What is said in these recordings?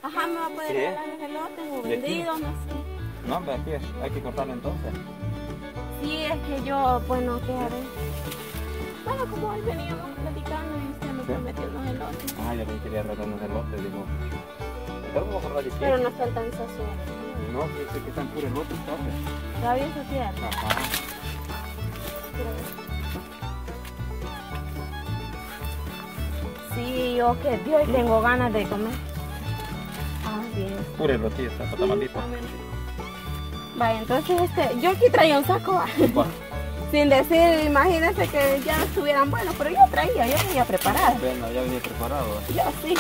Ajá, me va a poder regalar los elotes o vendidos, no sé. No, hombre, aquí hay que cortarlo entonces. Sí, es que yo, bueno, ¿qué haré? Bueno, como hoy veníamos platicando y usted me prometió unos elotes. Ah, yo le quería regalar unos elotes, digo. Entonces vamos a cortar aquí. Pero no están tan sazonados. No, fíjese que están puros elotes, entonces. Todavía se cierra. Ajá. Sí, yo que hoy tengo ganas de comer. Ah, bien. Puro elotito, para tamalito. Vaya, entonces yo aquí traía un saco. Sin decir, imagínense que ya no estuvieran buenos, pero yo venía preparada. Bueno, ya venía preparado. Yo sí.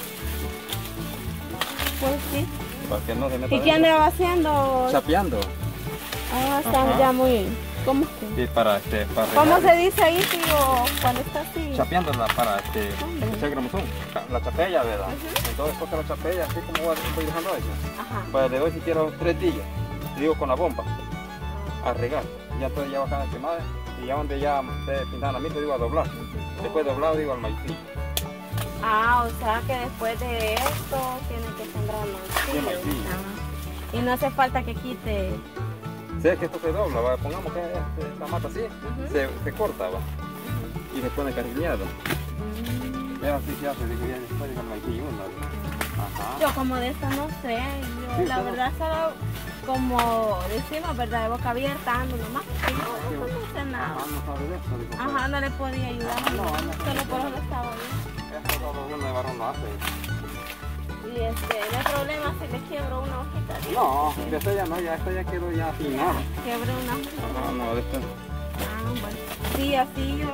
Pues sí. Para que no se meta. ¿Y qué andaba haciendo? Chapeando. Ah, están ya muy... ¿Cómo es que? Sí, para ¿Cómo regar. se dice ahí, tío, cuando está así? Chapeándola para echar gromozón. La chapella, ¿verdad? Entonces toca la chapella, así como voy dejando eso. Ajá. Para le doy siquiera 3 días. Digo con la bomba. A regar. Ya entonces ya bajan las quemadas. Y ya donde ya se pintan la mitad, digo a doblar. Después de doblado, digo al maicillo. Ah, o sea que después de esto tiene que sembrar Sí, maicillo. maicillo. Ah. Y no hace falta que quite... Sé que esto se dobla, ¿va? Pongamos que esta mata así, se corta, ¿va? Y se pone carrileado. Es así se hace, digo, ya después digo al maicillo uno. Ajá. Yo como de esto no sé, yo Sí, la verdad solo como decimos, ¿verdad? De boca abierta ando nomás, porque yo no sé nada. Ah, no sabe de esto, digo. Ajá, no le podía ayudar, No, solo por eso estaba bien. Esto todo uno de varón lo hace. Y no hay problema si le quiebro una hojita. No, de esta ya no, ya esta ya quedó ya afinada. Quiebre una hojita. Ajá, no, de esta. Ah, bueno. Sí, así yo,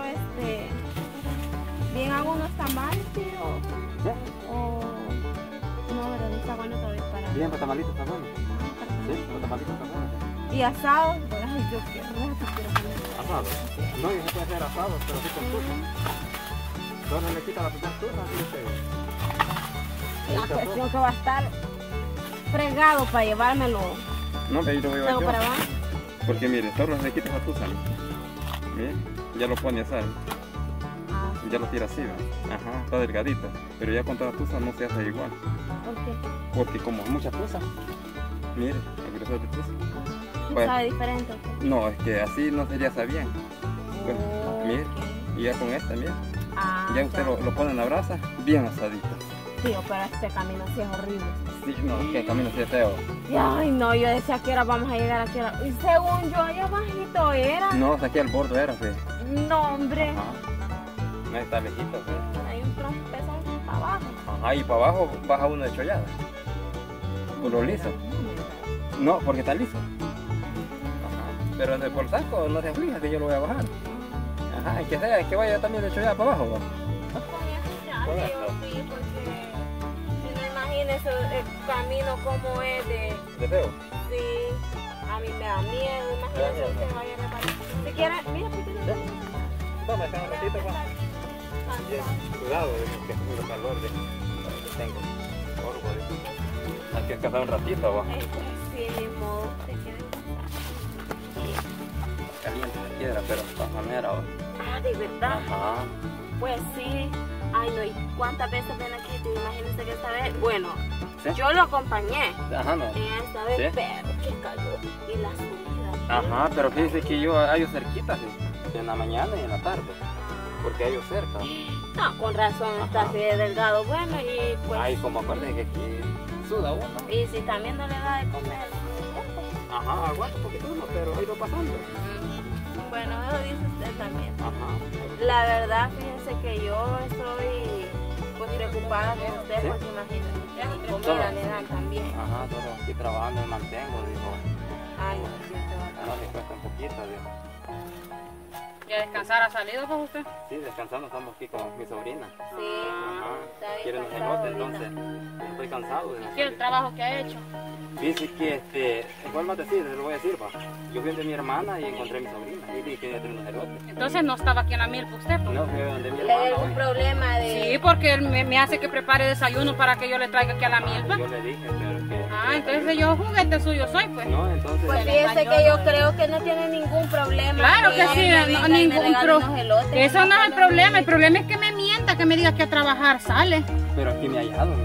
bien hago unos tamales, tío. ¿Sí? O... No, pero no está bueno todavía para... Bien, para tamalitos está bueno. Sí, para tamalitos está bueno. Y asados, ay, yo qué rato quiero comer. ¿Asado? No, y se puede hacer asado, pero sí con tuza. Entonces le quita la tuza, así ustedes. La cuestión que va a estar fregado para llevármelo. No, pero ahí lo voy a Luego llevar para yo. abajo. Porque mire, solo le quita la tuza. Mire, ya lo pone a asar. Ah, Ya lo tira así, ¿no? Ajá, está delgadito. Pero ya con toda la tuza no se hace igual. ¿por qué? Porque como hay mucha tuza, mire, el grosor de tuza. ¿Sí Bueno. sabe diferente o qué? No, es que así no sería bien. Pues, mire, Ok. y ya con esta, mire. Ah, Ya usted lo pone en la brasa, bien asadito. Tío, pero este camino sí es horrible. Sí, no, es que el camino sí es feo. Y, ay, no, yo decía que ahora vamos a llegar aquí. Y según yo, allá bajito era. No, hasta aquí al borde era, sí. No, hombre. Ajá. No está lejito, sí. Hay un trompezón para abajo. Ajá, y para abajo baja uno de chollada. Puro liso. No, porque está liso. Ajá. Pero por el saco no se aflija que yo lo voy a bajar. Ajá, es que sea, es que vaya también de chollada para abajo. ¿Va? Con esto. Sí, porque si no imagínese el camino como es de... ¿De feo? Sí, a mí me da miedo, imagínese usted vaya a reparar. Si quiere, mira, ¿por qué no? Toma, está un ratito, pues. Bien, cuidado, que es muy calor de que tengo. Polvo, hay que descansar un ratito, va. Sí, ni modo, te quiere Caliente la piedra, pero de todas maneras, va. Ah, ¿de verdad? Ajá. Pues sí. Ay, no, ¿y cuántas veces ven aquí? ¿Te imaginas que esta vez? Bueno, ¿Sí? yo lo acompañé Ajá, no. esta vez, ¿Sí? pero qué calor. Y la subida. Ajá, pero fíjese que yo hallo cerquita, sí. En la mañana y en la tarde. Porque hallo cerca. No, con razón, está así de delgado. Bueno, y pues... Ay, como acuérdense que aquí suda uno. Y si también no le da de comer. Ajá, aguanta un poquito uno, pero ha ido pasando. Bueno, eso dice usted también. Ajá. La verdad, fíjense que yo estoy pues preocupada con usted, ¿Sí? porque imagínate, comida Todo. le dan también. Ajá, todo aquí trabajando me mantengo, dijo. Ay, no, Dios te va a No, me cuesta un poquito, dijo. ¿Y a descansar ha salido pues usted? Sí, descansando, estamos aquí con mi sobrina. Sí, Ajá. está bien Quieren un cansado elote, ahorita. entonces estoy cansado. ¿Qué el trabajo que ha hecho? Dice que, igual más decir, se lo voy a decir, va. Yo fui de mi hermana y encontré a mi sobrina y dije que quería tener unos elotes. Entonces no estaba aquí en la milpa usted, pues. No, fui donde mi ¿Le hay hermana algún hoy. problema de...? Sí, porque él me hace que prepare desayuno para que yo le traiga aquí a la milpa. Yo le dije, pero que... Ah, entonces yo juguete suyo soy, pues. No, entonces... Pues fíjese que yo creo que no tiene ningún problema. Claro que sí, él me no, venga y me ningún regale pro. unos elotes. Eso no es el problema es que me mienta, que me diga que a trabajar sale. Pero aquí me ha hallado, mire. Aquí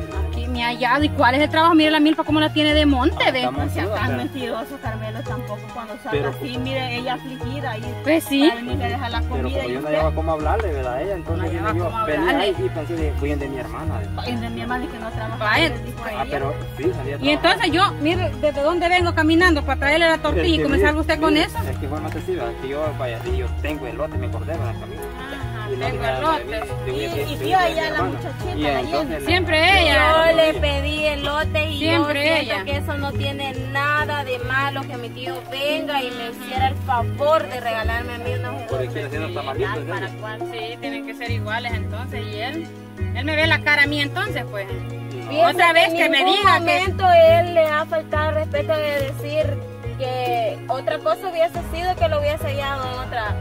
me ha hallado. ¿Y cuál es el trabajo? Mire la milpa cómo la tiene de monte, ve. No sea tan mentiroso, Carmelo, tampoco cuando salga así, mire, ella afligida y pues sí. ni le deja la comida. Pero yo no llevaba cómo hablarle, ¿verdad? A ella, entonces yo venía ahí y pensé de, voy de mi hermana. De mi hermana y que no trabaja. Vaya. Pero sí, salía a Y entonces yo, mire, ¿desde dónde vengo caminando para traerle la tortilla y comenzar usted con eso? Es que fue más sencillo, que yo vaya, y yo tengo elote, me acordé en el camino. Tengo elote. Y tío, allá la muchachita, la llena. Siempre ella. Yo le pedí elote y Siempre yo ella. siento que eso no tiene nada de malo, que mi tío venga y me hiciera el favor de regalarme a mí unos Porque quiere hacer unos tamalitos. ¿Para cuál? Sí, tienen que ser iguales entonces. Y él me ve la cara a mí entonces, pues. Otra vez que me diga que... En ningún momento él le ha faltado el respeto de decir que otra cosa hubiese sido que lo hubiese hallado en otra...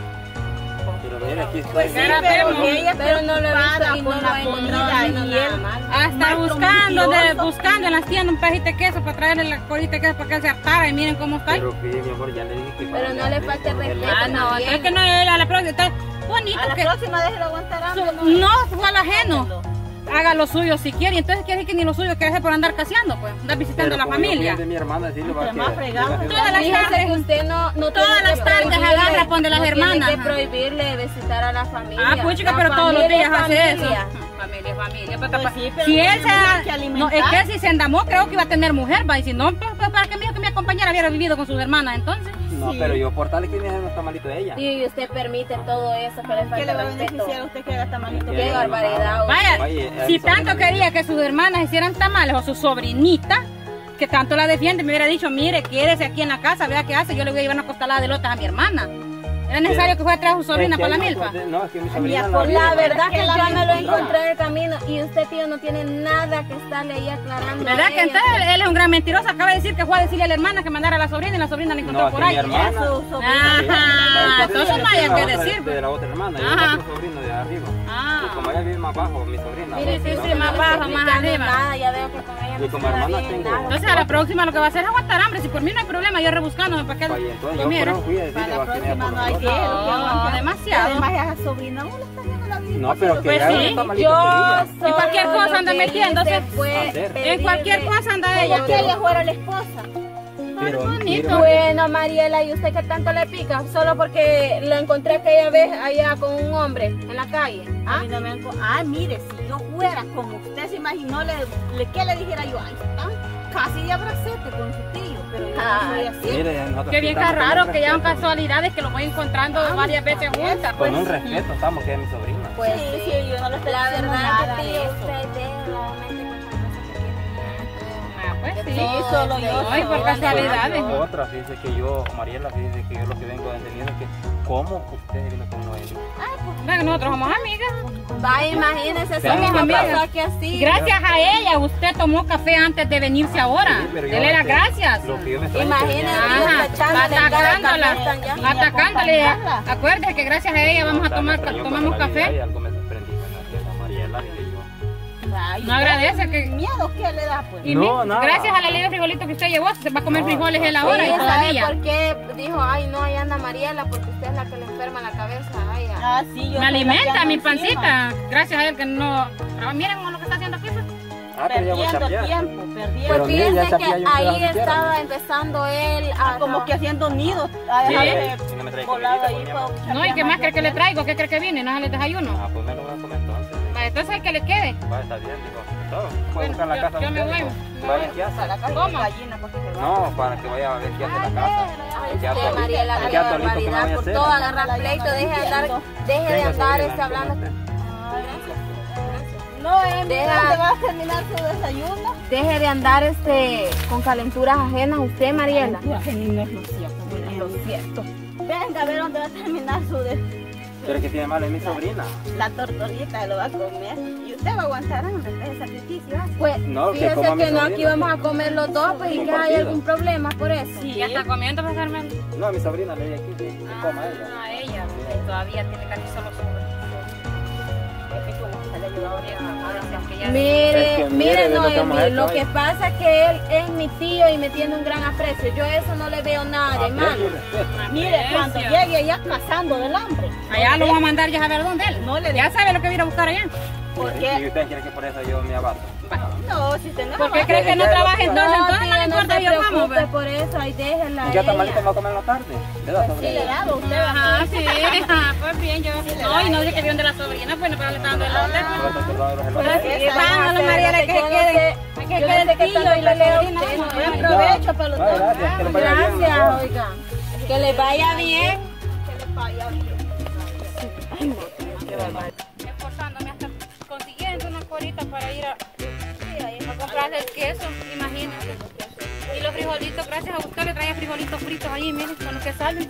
Pero mira, aquí estoy. Pues sí, pero no lo he visto y no lo he encontrado y él hasta buscando en las tiendas un pedacito de queso para traerle la colita de queso para que se hartara y miren cómo está. Pero mi amor, ya le dije que... Pero no le falte respeto. Ah, no, es que no a la próxima. Está bonito a la que... próxima déjelo aguantar hambre. No, fue al ajeno. Haga lo suyo si quiere, y entonces quiere decir que ni lo suyo quiere hacer por andar caseando, pues, andar visitando a la familia. De mi hermana, sí, va más fregado. Todas las tardes, usted no todas las tardes agarra pon de las hermanas. Tiene que prohibirle visitar a la familia. Ah, pues chica, pero todos los días hace eso. Familia. Pero sí, pero si él se no, es que si se endamó, creo que iba a tener mujer, va, y si no, pues para que me dijo que mi compañera hubiera vivido con sus hermanas, entonces. No, sí. Pero yo por tal que viene los tamalitos de ella. Y usted permite todo eso, que le falta respeto. ¿Qué a usted que haga tamalitos? Qué barbaridad. Vaya, si tanto quería que sus hermanas hicieran tamales o su sobrinita, que tanto la defiende, me hubiera dicho, mire, quédese aquí en la casa, vea qué hace, yo le voy a llevar una costalada de lotas a mi hermana. ¿Era necesario que fuera a traer a su sobrina para la milpa? No, es que mi sobrina la verdad que yo me lo encontré en el camino y usted, tío, no tiene nada que estarle ahí aclarando. ¿Verdad que entonces él es un gran mentiroso? Acaba de decir que fue a decirle a la hermana que mandara a la sobrina y la sobrina la encontró por ahí. Ajá, entonces no hay que decir. De la otra hermana, yo tengo otro sobrino de arriba. Y como ella vive más abajo, mi sobrina. Sí, más abajo, más arriba. Ya veo que con ella y como hermana tengo. Entonces a la próxima lo que va a hacer es aguantar hambre. Si por mí no hay problema, yo rebuscándome para que comiera. Para la próxima no hay no, demasiado. Además es a sobrina, no le está viendo la vida. No, pero que pues ya sí, un tamalito y cualquier cosa anda metiéndose. En cualquier cosa anda ella. Como que ella fuera la esposa. Pero bonito. Bueno, Mariela, ¿y usted qué tanto le pica? Solo porque lo encontré aquella vez allá con un hombre en la calle. Mire, si yo fuera como usted se imaginó, ¿qué le dijera yo? Ay, casi de abracete con su tío, pero yo no soy así. Qué bien raro que ya son casualidades que lo voy encontrando varias veces juntas. Con un respeto estamos, que es mi sobrina. Pues sí, yo no le estoy diciendo nada de eso. Pues sí, solo yo. Ay, por casualidades. Otra, fíjese que yo, Mariela, fíjese que yo lo que vengo entendiendo es que cómo usted vino con Noelia. Bueno, nosotros somos amigas. Vaya, imagínense, somos amigas que así. Gracias a ella, usted tomó café antes de venirse ahora. Dele las gracias. Imagínense, atacándole. Acuérdese que gracias a ella vamos a tomamos café. No agradece que miedo que le da pues. Y no, gracias a la ley de frijolito que usted llevó, se va a comer frijoles él ahora y todavía. ¿Por qué dijo, ay no, ahí anda Mariela? Porque usted es la que le enferma la cabeza. Ay, sí, yo me alimenta mi pancita. Gracias a él que no. Pero miren lo que está haciendo aquí. Perdiendo tiempo. Pues fíjense que ahí estaba empezando él a como que haciendo nidos. No, ¿y qué más cree que le traigo? ¿Qué cree que viene? ¿No es el desayuno? Pues me lo voy a comer entonces. Entonces hay que le quede. Está bien, digo. Puede buscar la casa. Yo me voy. ¿Cómo? No, para que vaya a ver qué hace la casa. Mariela, qué barbaridad, por todo agarrar pleito, deje de andar hablando. No, ¿dónde va a terminar su desayuno? Deje de andar con calenturas ajenas usted, Mariela. No es lo cierto. Venga a ver dónde va a terminar su desayuno. Pero que tiene malo es mi sobrina. La tortolita lo va a comer. Y usted va a aguantar ese sacrificio. Pues no, fíjese que no, aquí vamos a comer los dos, pues y que hay algún problema por eso. Sí. ¿Ya está comiendo, pues, Carmen? No, a mi sobrina le di aquí, que coma ella. A ella, todavía tiene casi solo sobre. Mire, Noemí, lo que pasa es que él es mi tío y me tiene un gran aprecio. Yo eso no le veo nada de malo. Mire, cuando llegue allá pasando del hambre. Allá lo vamos a mandar ya a ver dónde él. Ya sabe lo que viene a buscar allá. ¿Por ¿Y qué? usted cree que por eso yo me abato? No, si usted no ¿Por qué cree que no trabaja entonces? Entonces no le importa, yo vamos, preocupe pues. por eso, ahí déjela. ¿Ya tamalito me va a comer en la tarde? ¿Le da Sí, sobre le he dado usted. Ajá, sí, pues bien, yo. No, y no dice que viene de la sobrina, pues no, pero le está dando el orden. Sí, vamos, la Mariela, que se quede. Hay que quede el tío y la sobrina. Buen provecho para los dos. Gracias, que le vaya bien. Gracias, oiga. Que les vaya bien. Que les vaya bien. Ay, no, qué barbaridad. Esforzándome hasta consiguiendo una corita para ir a comprarle el queso, imagínate. Y los frijolitos, gracias a usted le traía frijolitos fritos ahí, miren, con los que salen.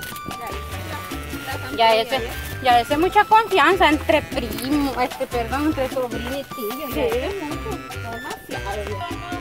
Ya ese es mucha confianza entre primos, entre sobrino y tío. Sí, demasiado.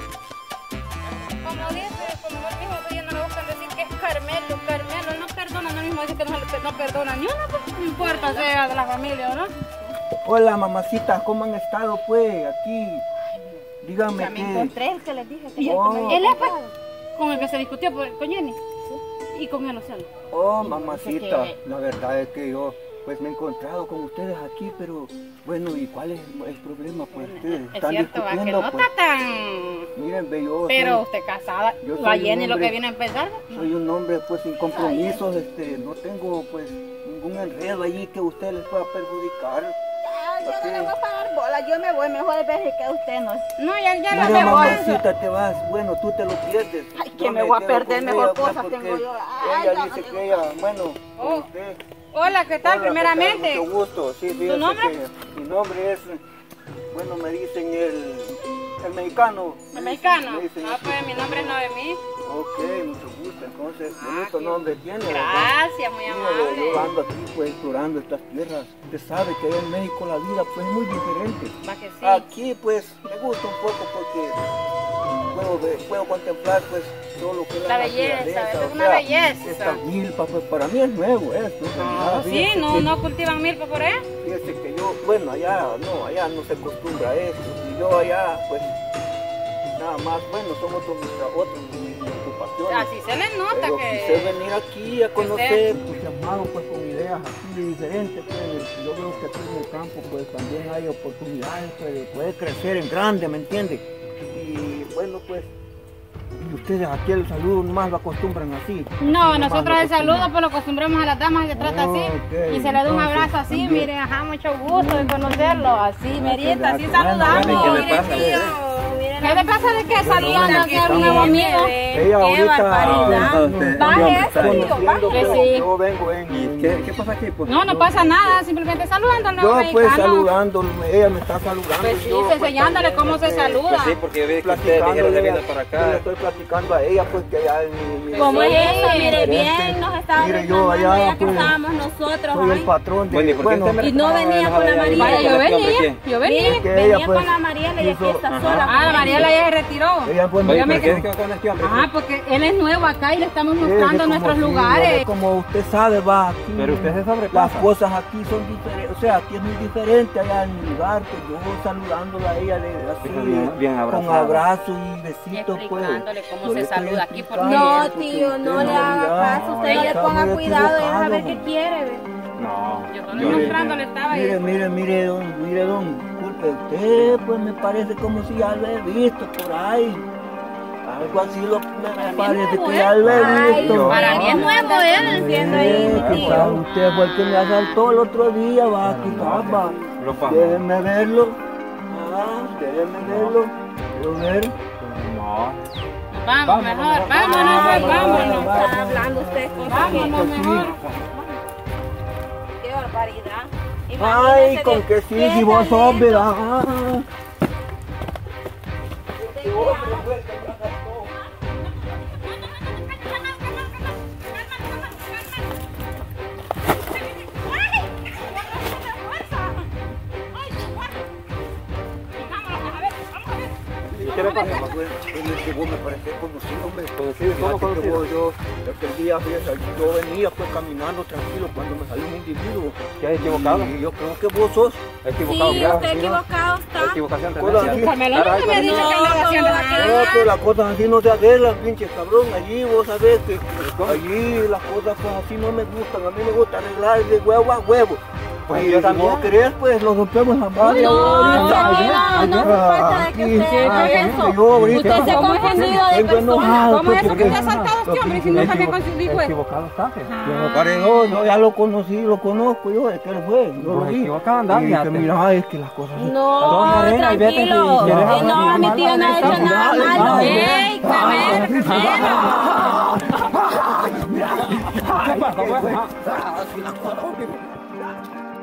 Como él dijo, ya no le gustan decir que es Carmelo, él no perdona, no mismo dice que no perdona ni una, pues, no importa sea de la familia, ¿o no? Hola, mamacita, ¿cómo han estado pues aquí? Dígame Ya me encontré el que les dije. Él es pues, con el que se discutió con Jenny. Y con él, o sea. Oh, mamacita, la verdad es que yo pues me he encontrado con ustedes aquí, pero bueno, ¿y cuál es el problema? Pues ustedes Es están cierto, va, que discutiendo, no pues. está tan... Miren, ve, yo Pero usted casada, yo soy la un Jenny lo hombre- que viene a empezar. soy un hombre pues sin compromisos, no tengo pues ningún enredo allí que usted les pueda perjudicar. Yo no le voy a parar bola, yo me voy, mejor ver que usted no. No, ya Mira, me voy. mamacita, te vas, bueno, tú te lo pierdes. Ay, que Yo me voy a quedo perder, con mejor ella, pues, cosas porque tengo yo. Ay, ella ya dice no que tengo ella, bueno, con Oh. usted. Hola, ¿qué tal? Hola, Primeramente. ¿qué tal? Mucho gusto, sí, fíjese nombre? que mi nombre es, bueno, me dicen el mexicano. ¿El mexicano? Me dicen Ah, así. pues mi nombre es Noemí. Ok, mucho gusto, entonces, bonito qué- nombre tiene, ¿verdad? Gracias, muy Mire, yo amable. ando aquí pues explorando estas tierras. Usted sabe que allá en México la vida pues es muy diferente. Va que sí. Aquí pues me gusta un poco porque puedo contemplar pues todo lo que es La naturaleza, belleza, o es una sea, belleza. Esta milpa pues para mí es nuevo esto. No, sí, no cultivan milpa por ahí. Fíjese que yo, bueno, allá no se acostumbra a esto. Y yo allá pues nada más, bueno, son otras mis ocupaciones. Así se les nota Pero que... quise venir aquí a conocer, pues llamado pues con ideas aquí diferentes, pues yo veo que aquí en el campo pues también hay oportunidades pues, de poder crecer en grande, ¿me entiende? Y bueno pues, y ustedes aquí el saludo nomás lo acostumbran así. No, Nomás nosotros lo el saludo acostumbran. pues lo acostumbramos a las damas y se trata así. Ok, Y se le da un entonces, abrazo así, también. miren, ajá, mucho gusto de conocerlo. Así, merienda, así gracias. saludamos. Bueno, ¿qué le Miren, pasa? tío. ¿Qué le pasa de que saludando aquí a un nuevo amigo? Ella ahorita barbaridad. Baje eso, conociendo, tío, baje. pero Sí. yo vengo en... ¿Y qué pasa aquí? Pues? No, no pasa nada, simplemente saludando al nuevo Yo pues mexicano. saludando, ella me está saludando. Pues sí, yo, pues, enseñándole también, cómo se saluda. Pues sí, porque yo vi que ustedes platicando dijeron de ella, venir para yo le acá. estoy platicando a ella pues que allá en mi ¿Cómo es eso? Sí, Mire diferente. bien, nos estábamos Mire, yo reclamando allá, ya que pues, estábamos nosotros. soy el ay. patrón de... Bueno, ¿y por qué usted me Y no venía con la María. Vaya, yo venía, yo venía. Mire, que venía ella, pues, con la Mariela y aquí hizo- está ajá. sola. Ah, la Mariela ya se retiró. Ella pues Oye, me ¿por qué dijo, se quedó con este hombre? Ah, porque él es nuevo acá y le estamos mostrando como nuestros si, lugares. como usted sabe, va aquí. Pero usted se Las sobrepasa. cosas aquí son diferentes, o sea, aquí es muy diferente allá en mi lugar, pues yo saludándola a ella así, Bien con abrazada. abrazo y Y besitos, pues. explicándole cómo Yo se le estoy saluda aquí, porque- explicando, No, tío, porque no usted le haga ya caso. Usted no le está ponga muy cuidado, deja equivocado, ver qué pues. quiere. Ve. No. Yo solo yo- mostrando le estaba Mire, ahí. mire, don, disculpe, usted pues me parece como si ya lo he visto por ahí. Algo así me parece que ya lo he Ay, visto. para mí es nuevo él. Siendo ahí, ¿Qué tío. tal? Usted fue el que me asaltó el otro día, va, aquí estaba. Lo famoso. Déjenme verlo. Déjenme verlo. Quiero ver. No. Vamos, mejor, vámonos, vámonos. Está hablando usted con Vámonos Sí. mejor. Qué barbaridad. Ay, Imagínese con de- que sí, qué si vos sos, talento. ¿verdad? ¿Qué le pasa? Pues, es que vos me pareces conocido, hombre. Conocido, ¿cómo Fíjate que conocido? vos, aquel día, fíjate, yo venía pues caminando tranquilo cuando me salió un individuo. ¿Qué has equivocado? Y yo creo que vos sos. Equivocado, Sí, claro, usted sí, ¿no? equivocado está. Equivocación Cosas tendencia. así. Carmelo Claro, nunca me algo dice así. que anda haciendo No, nada. No, pero las cosas así no se arreglan, pinche cabrón. Allí vos sabés que allí las cosas pues así no me gustan. A mí me gusta arreglar de huevo a huevo. Pues yo también. ¿No crees? Pues lo rompemos a madre. No, no se falta de que usted haga eso. Usted se ha confundido de persona. ¿Cómo es eso que te ha saltado este hombre si no sabía conseguir pues? Equivocado está, yo ya lo conocí, lo conozco yo, de que él fue. Yo lo vi. Y que mira, es que las cosas... No, tranquilo. No, mi tío no ha hecho nada malo. ¡Ey, Mira,